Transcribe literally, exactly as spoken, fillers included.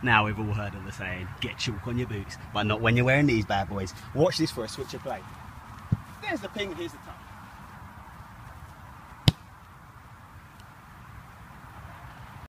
Now we've all heard of the saying, get chalk on your boots, but not when you're wearing these bad boys. Watch this for a switch of play. There's the ping, here's the tuck.